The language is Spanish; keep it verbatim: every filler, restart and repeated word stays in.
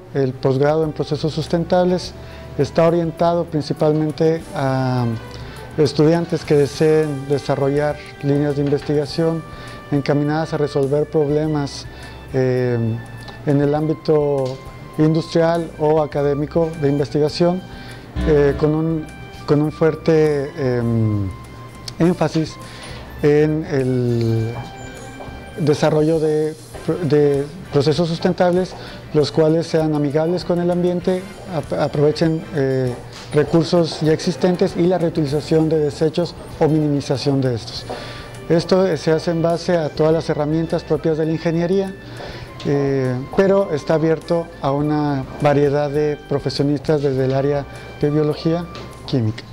el posgrado en procesos sustentables está orientado principalmente a estudiantes que deseen desarrollar líneas de investigación encaminadas a resolver problemas eh, en el ámbito industrial o académico de investigación, eh, con, un, con un fuerte eh, énfasis en el desarrollo de, de procesos sustentables, los cuales sean amigables con el ambiente, aprovechen eh, recursos ya existentes y la reutilización de desechos o minimización de estos. Esto se hace en base a todas las herramientas propias de la ingeniería, eh, pero está abierto a una variedad de profesionistas desde el área de biología química.